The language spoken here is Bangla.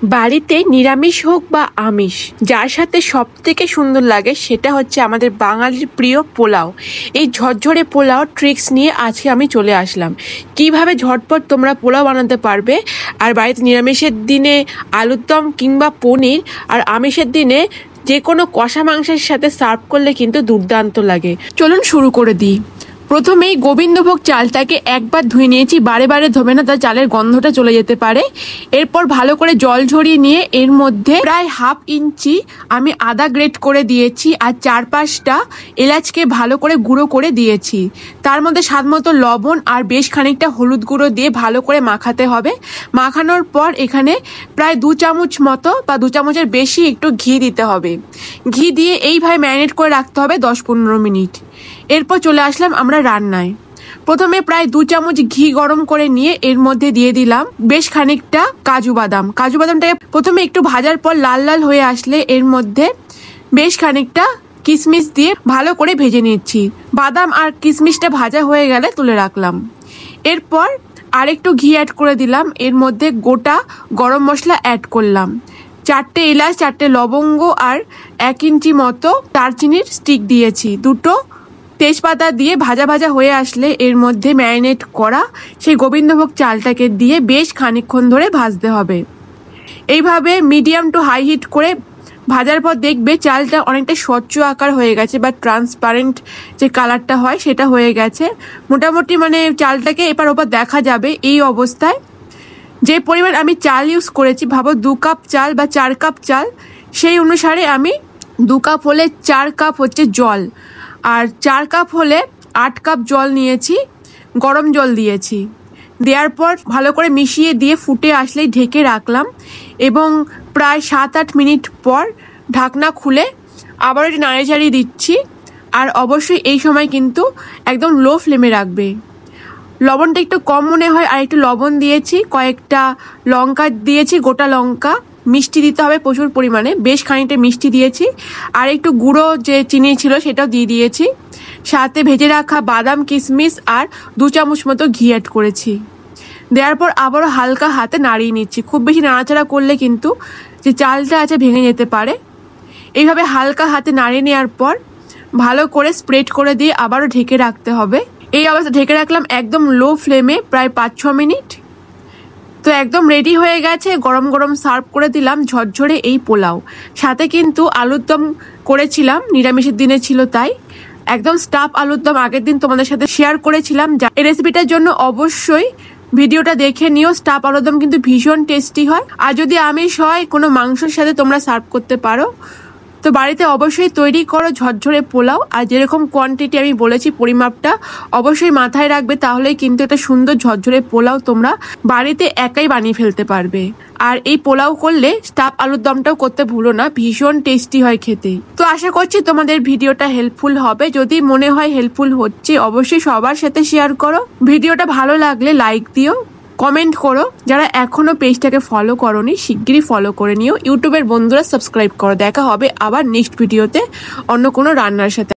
বাড়িতে নিরামিষ হোক বা আমিষ, যার সাথে সব থেকে সুন্দর লাগে সেটা হচ্ছে আমাদের বাঙালির প্রিয় পোলাও। এই ঝরঝরে পোলাও ট্রিক্স নিয়ে আজকে আমি চলে আসলাম। কিভাবে ঝটপট তোমরা পোলাও বানাতে পারবে, আর বাড়িতে নিরামিষের দিনে আলুর দম কিংবা পনির, আর আমিষের দিনে যে কোনো কষা মাংসের সাথে সার্ভ করলে কিন্তু দুর্দান্ত লাগে। চলুন শুরু করে দিই। প্রথমেই গোবিন্দভোগ চালটাকে একবার ধুয়ে নিয়েছি, বারে বারে ধোবে না, তার চালের গন্ধটা চলে যেতে পারে। এরপর ভালো করে জল ঝরিয়ে নিয়ে এর মধ্যে প্রায় হাফ ইঞ্চি আমি আদা গ্রেট করে দিয়েছি, আর 4-5টা এলাচকে ভালো করে গুঁড়ো করে দিয়েছি। তার মধ্যে স্বাদ মতো লবণ আর বেশ খানিকটা হলুদ গুঁড়ো দিয়ে ভালো করে মাখাতে হবে। মাখানোর পর এখানে প্রায় 2 চামচ মতো বা 2 চামচের বেশি একটু ঘি দিতে হবে। ঘি দিয়ে এইভাবে ম্যারিনেট করে রাখতে হবে 10-15 মিনিট। এরপর চলে আসলাম আমরা রান্নায়। প্রথমে প্রায় 2 চামচ ঘি গরম করে নিয়ে এর মধ্যে দিয়ে দিলাম বেশ খানিকটা কাজু বাদাম। কাজু বাদামটাকে প্রথমে একটু ভাজার পর লাল লাল হয়ে আসলে এর মধ্যে বেশ খানিকটা কিশমিশ দিয়ে ভালো করে ভেজে নিচ্ছি। বাদাম আর কিশমিশটা ভাজা হয়ে গেলে তুলে রাখলাম। এরপর আরেকটু ঘি অ্যাড করে দিলাম, এর মধ্যে গোটা গরম মশলা অ্যাড করলাম, 4টে এলাচ, 4টে লবঙ্গ আর 1 ইঞ্চি মতো দারচিনির স্টিক দিয়েছি। 2টো তেজপাতা দিয়ে ভাজা ভাজা হয়ে আসলে এর মধ্যে ম্যারিনেট করা সেই গোবিন্দভোগ চালটাকে দিয়ে বেশ খানিকক্ষণ ধরে ভাজতে হবে। এইভাবে মিডিয়াম টু হাই হিট করে ভাজার পর দেখবে চালটা অনেকটা স্বচ্ছ আকার হয়ে গেছে বা ট্রান্সপারেন্ট যে কালারটা হয় সেটা হয়ে গেছে। মোটামুটি চালটাকে এপার ওপার দেখা যাবে। এই অবস্থায় যে পরিমাণ আমি চাল ইউজ করেছি, ভাবো 2 কাপ চাল বা 4 কাপ চাল, সেই অনুসারে আমি 2 কাপ হলে 4 কাপ হচ্ছে জল, আর 4 কাপ হলে 8 কাপ জল নিয়েছি, গরম জল দিয়েছি। দেওয়ার পর ভালো করে মিশিয়ে দিয়ে ফুটে আসলেই ঢেকে রাখলাম এবং প্রায় 7-8 মিনিট পর ঢাকনা খুলে আবার একটু নাড়ে চাড়িয়ে দিচ্ছি। আর অবশ্যই এই সময় কিন্তু একদম লো ফ্লেমে রাখবে। লবণটা একটু কম মনে হয়, আর একটু লবণ দিয়েছি, কয়েকটা লঙ্কা দিয়েছি, গোটা লঙ্কা। মিষ্টি দিতে হবে প্রচুর পরিমাণে, বেশ খানিকটা মিষ্টি দিয়েছি, আর একটু গুঁড়ো যে চিনি ছিল সেটাও দিয়ে দিয়েছি। সাথে ভেজে রাখা বাদাম, কিশমিশ আর 2 চামচ মতো ঘি অ্যাড করেছি। দেওয়ার পর আবারও হালকা হাতে নাড়িয়ে নিচ্ছি। খুব বেশি নাড়াচাড়া করলে কিন্তু যে চালটা আছে ভেঙে যেতে পারে। এইভাবে হালকা হাতে নাড়িয়ে নেওয়ার পর ভালো করে স্প্রেড করে দিয়ে আবারও ঢেকে রাখতে হবে। এই অবস্থা ঢেকে রাখলাম একদম লো ফ্লেমে প্রায় 5-6 মিনিট। তো একদম রেডি হয়ে গেছে, গরম গরম সার্ভ করে দিলাম ঝরঝরে এই পোলাও। সাথে কিন্তু আলুর দম করেছিলাম, নিরামিষের দিনে ছিল তাই। একদম স্টাফ আলুর দম আগের দিন তোমাদের সাথে শেয়ার করেছিলাম। এই রেসিপিটার জন্য অবশ্যই ভিডিওটা দেখে নিও। স্টাফ আলুর দম কিন্তু ভীষণ টেস্টি হয়, আর যদি আমিষ হয় কোনো মাংসের সাথে তোমরা সার্ভ করতে পারো। তো বাড়িতে অবশ্যই তৈরি করো ঝরঝরে পোলাও, আর যেরকম কোয়ান্টিটি আমি বলেছি পরিমাপটা অবশ্যই মাথায় রাখবে, তাহলেই কিন্তু একটা সুন্দর ঝরঝরে পোলাও তোমরা বাড়িতে একাই বানিয়ে ফেলতে পারবে। আর এই পোলাও করলে স্টাফ আলুর দমটাও করতে ভুলো না, ভীষণ টেস্টি হয় খেতে। তো আশা করছি তোমাদের ভিডিওটা হেল্পফুল হবে। যদি মনে হয় হেল্পফুল হচ্ছে অবশ্যই সবার সাথে শেয়ার করো। ভিডিওটা ভালো লাগলে লাইক দিও, কমেন্ট করো। যারা এখনো পেজটাকে ফলো করোনি শিগগিরই ফলো করে নিও। ইউটিউবের বন্ধুরা সাবস্ক্রাইব করো। দেখা হবে আবার নেক্সট ভিডিওতে অন্য কোনো রান্নার সাথে।